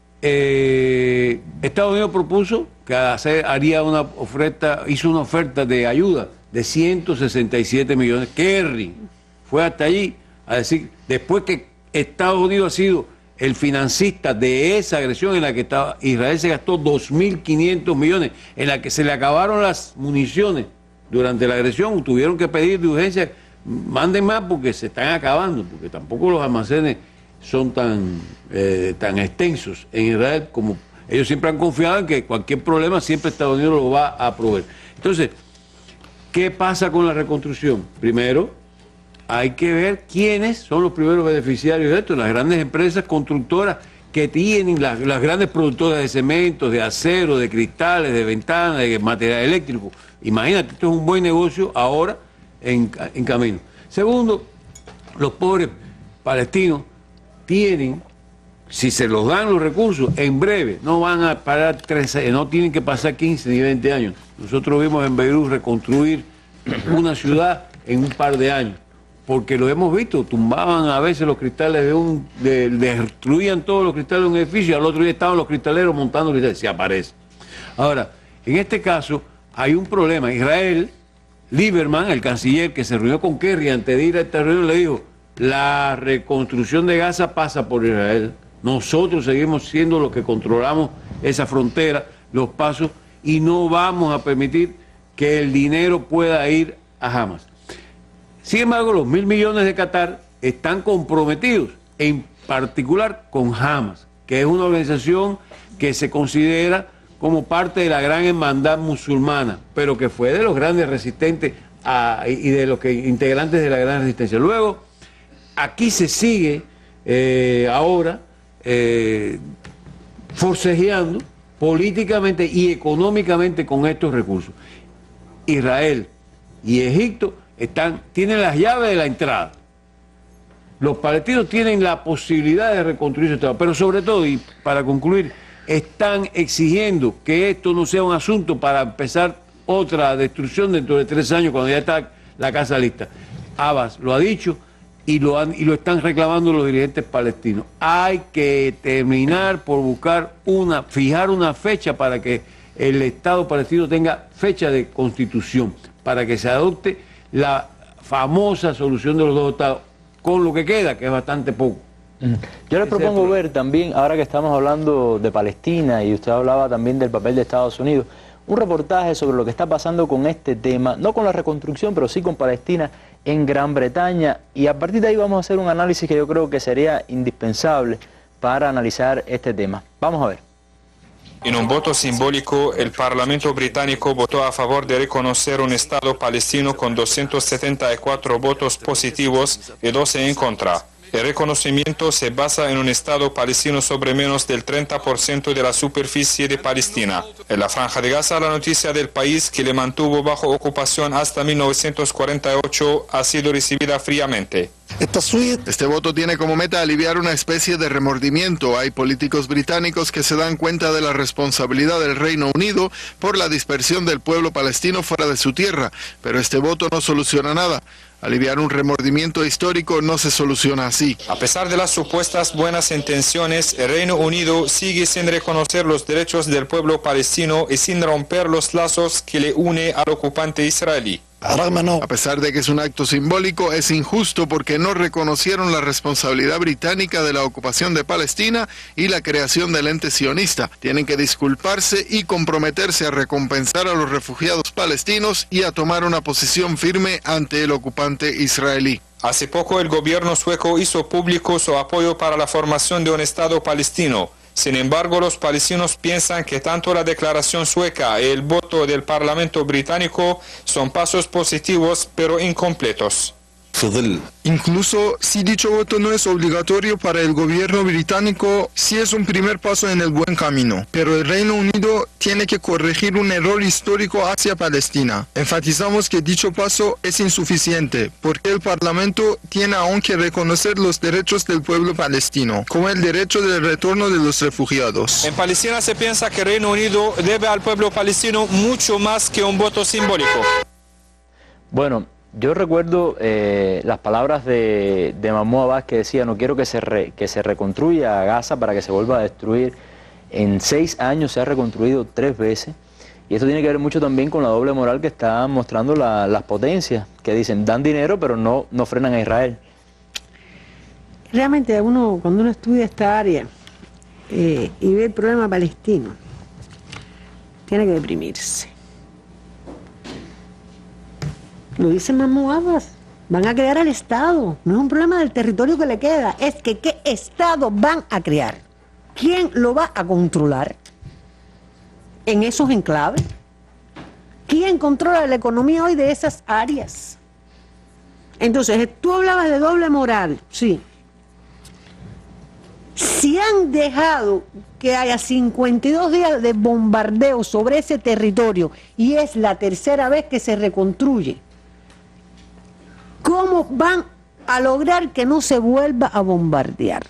Estados Unidos propuso que hizo una oferta de ayuda de 167 millones. Kerry fue hasta allí a decir, después que Estados Unidos ha sido el financista de esa agresión en la que Israel se gastó 2.500 millones, en la que se le acabaron las municiones durante la agresión, tuvieron que pedir de urgencia, manden más porque se están acabando, porque tampoco los almacenes son tan extensos en Israel, como ellos siempre han confiado en que cualquier problema siempre Estados Unidos lo va a proveer. Entonces, ¿qué pasa con la reconstrucción? Primero, hay que ver quiénes son los primeros beneficiarios de esto. Las grandes empresas constructoras que tienen, las grandes productoras de cementos, de acero, de cristales, de ventanas, de material eléctrico. Imagínate, esto es un buen negocio ahora en camino. Segundo, los pobres palestinos tienen, si se los dan los recursos, en breve, no van a parar no tienen que pasar 15 ni 20 años. Nosotros vimos en Beirut reconstruir una ciudad en un par de años, porque lo hemos visto, tumbaban a veces los cristales destruían todos los cristales de un edificio, y al otro día estaban los cristaleros montando cristales, se aparece. Ahora, en este caso hay un problema. Israel, Lieberman, el canciller que se reunió con Kerry antes de ir a esta reunión, le dijo, la reconstrucción de Gaza pasa por Israel. Nosotros seguimos siendo los que controlamos esa frontera, los pasos, y no vamos a permitir que el dinero pueda ir a Hamas. Sin embargo, los 1.000 millones de Qatar están comprometidos, en particular con Hamas, que es una organización que se considera como parte de la gran hermandad musulmana, pero que fue de los grandes resistentes y de los integrantes de la gran resistencia. Luego, aquí se sigue ahora forcejeando políticamente y económicamente con estos recursos. Israel y Egipto tienen las llaves de la entrada. Los palestinos tienen la posibilidad de reconstruir su estado, pero sobre todo, y para concluir, están exigiendo que esto no sea un asunto para empezar otra destrucción dentro de 3 años, cuando ya está la casa lista. Abbas lo ha dicho y lo están reclamando los dirigentes palestinos. Hay que terminar por fijar una fecha para que el Estado palestino tenga fecha de constitución, para que se adopte la famosa solución de los 2 estados, con lo que queda, que es bastante poco. Yo les propongo ver también, ahora que estamos hablando de Palestina y usted hablaba también del papel de Estados Unidos, un reportaje sobre lo que está pasando con este tema, no con la reconstrucción, pero sí con Palestina en Gran Bretaña, y a partir de ahí vamos a hacer un análisis que yo creo que sería indispensable para analizar este tema. Vamos a ver. En un voto simbólico, el Parlamento británico votó a favor de reconocer un Estado palestino con 274 votos positivos y 12 en contra. El reconocimiento se basa en un Estado palestino sobre menos del 30% de la superficie de Palestina. En la Franja de Gaza, la noticia del país que le mantuvo bajo ocupación hasta 1948 ha sido recibida fríamente. Este voto tiene como meta aliviar una especie de remordimiento. Hay políticos británicos que se dan cuenta de la responsabilidad del Reino Unido por la dispersión del pueblo palestino fuera de su tierra, pero este voto no soluciona nada. Aliviar un remordimiento histórico no se soluciona así. A pesar de las supuestas buenas intenciones, el Reino Unido sigue sin reconocer los derechos del pueblo palestino y sin romper los lazos que le une al ocupante israelí. A pesar de que es un acto simbólico, es injusto porque no reconocieron la responsabilidad británica de la ocupación de Palestina y la creación del ente sionista. Tienen que disculparse y comprometerse a recompensar a los refugiados palestinos y a tomar una posición firme ante el ocupante israelí. Hace poco el gobierno sueco hizo público su apoyo para la formación de un Estado palestino. Sin embargo, los palestinos piensan que tanto la declaración sueca y el voto del Parlamento británico son pasos positivos pero incompletos. Incluso si dicho voto no es obligatorio para el gobierno británico, sí es un primer paso en el buen camino. Pero el Reino Unido tiene que corregir un error histórico hacia Palestina. Enfatizamos que dicho paso es insuficiente, porque el Parlamento tiene aún que reconocer los derechos del pueblo palestino, como el derecho del retorno de los refugiados. En Palestina se piensa que el Reino Unido debe al pueblo palestino mucho más que un voto simbólico. Bueno, yo recuerdo las palabras de Mahmoud Abbas, que decía: no quiero que se reconstruya Gaza para que se vuelva a destruir. En 6 años se ha reconstruido 3 veces. Y esto tiene que ver mucho también con la doble moral que están mostrando las potencias, que dicen dan dinero pero no frenan a Israel. Realmente cuando uno estudia esta área y ve el problema palestino, tiene que deprimirse. Lo dice Mahmoud Abbas, van a crear al Estado, no es un problema del territorio que le queda, es que ¿qué Estado van a crear? ¿Quién lo va a controlar en esos enclaves? ¿Quién controla la economía hoy de esas áreas? Entonces, tú hablabas de doble moral, sí. Si han dejado que haya 52 días de bombardeo sobre ese territorio y es la tercera vez que se reconstruye, ¿cómo van a lograr que no se vuelva a bombardear?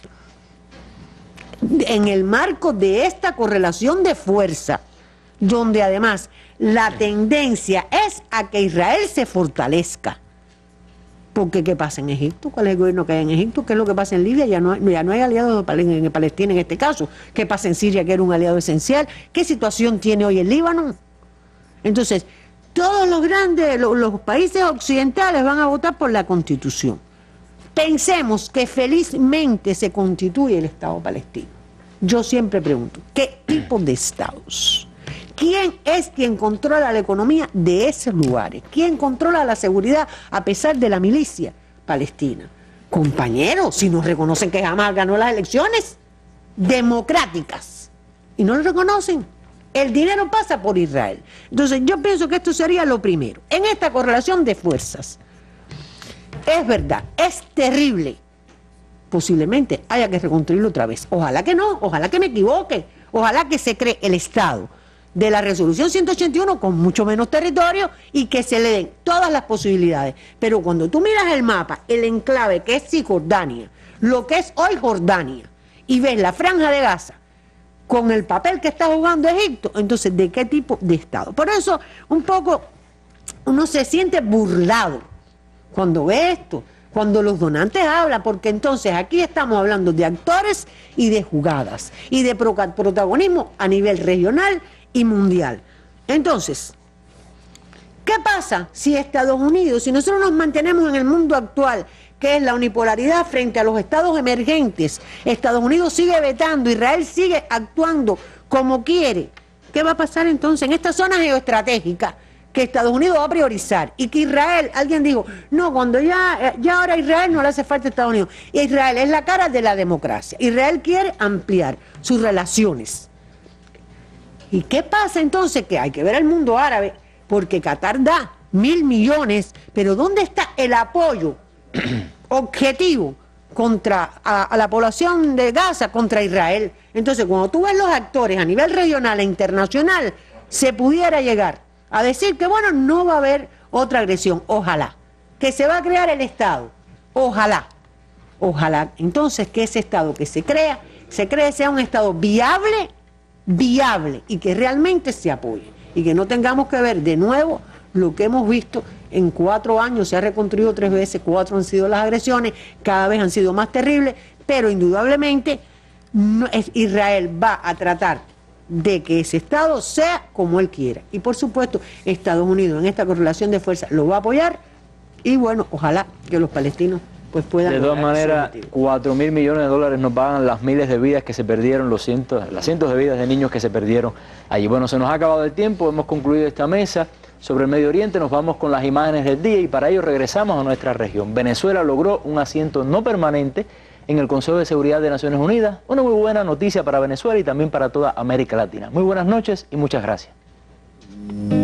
En el marco de esta correlación de fuerza, donde además la tendencia es a que Israel se fortalezca. Porque ¿qué pasa en Egipto? ¿Cuál es el gobierno que hay en Egipto? ¿Qué es lo que pasa en Libia? Ya no hay aliados en Palestina en este caso. ¿Qué pasa en Siria, que era un aliado esencial? ¿Qué situación tiene hoy el Líbano? Entonces, todos los países occidentales van a votar por la Constitución. Pensemos que felizmente se constituye el Estado palestino. Yo siempre pregunto, ¿qué tipo de estados? ¿Quién es quien controla la economía de esos lugares? ¿Quién controla la seguridad a pesar de la milicia palestina? Compañeros, si nos reconocen que jamás ganó las elecciones democráticas y no lo reconocen, el dinero pasa por Israel. Entonces yo pienso que esto sería lo primero. En esta correlación de fuerzas, es verdad, es terrible. Posiblemente haya que reconstruirlo otra vez. Ojalá que no, ojalá que me equivoque, ojalá que se cree el Estado de la resolución 181 con mucho menos territorio y que se le den todas las posibilidades. Pero cuando tú miras el mapa, el enclave que es Cisjordania, lo que es hoy Jordania, y ves la franja de Gaza con el papel que está jugando Egipto, entonces ¿de qué tipo de Estado? Por eso un poco uno se siente burlado cuando ve esto, cuando los donantes hablan, porque entonces aquí estamos hablando de actores y de jugadas y de protagonismo a nivel regional y mundial. Entonces, ¿qué pasa si Estados Unidos, si nosotros nos mantenemos en el mundo actual, que es la unipolaridad frente a los estados emergentes, Estados Unidos sigue vetando, Israel sigue actuando como quiere? ¿Qué va a pasar entonces en esta zona geoestratégica que Estados Unidos va a priorizar y que Israel, alguien dijo, no, cuando ya ahora a Israel no le hace falta a Estados Unidos? Israel es la cara de la democracia, Israel quiere ampliar sus relaciones. ¿Y qué pasa entonces? Que hay que ver al mundo árabe, porque Qatar da 1.000 millones, pero ¿dónde está el apoyo objetivo a la población de Gaza contra Israel? Entonces, cuando tú ves los actores a nivel regional e internacional, se pudiera llegar a decir que, bueno, no va a haber otra agresión. Ojalá. Que se va a crear el Estado. Ojalá. Ojalá. Entonces, que ese Estado que se cree sea un Estado viable y que realmente se apoye. Y que no tengamos que ver de nuevo lo que hemos visto En 4 años se ha reconstruido 3 veces, 4 han sido las agresiones, cada vez han sido más terribles, pero indudablemente Israel va a tratar de que ese Estado sea como él quiera. Y por supuesto, Estados Unidos en esta correlación de fuerzas lo va a apoyar y bueno, ojalá que los palestinos pues puedan... De todas maneras, 4.000 millones de dólares nos pagan las miles de vidas que se perdieron, las cientos de vidas de niños que se perdieron allí. Bueno, se nos ha acabado el tiempo, hemos concluido esta mesa sobre el Medio Oriente, nos vamos con las imágenes del día y para ello regresamos a nuestra región. Venezuela logró un asiento no permanente en el Consejo de Seguridad de Naciones Unidas, una muy buena noticia para Venezuela y también para toda América Latina. Muy buenas noches y muchas gracias.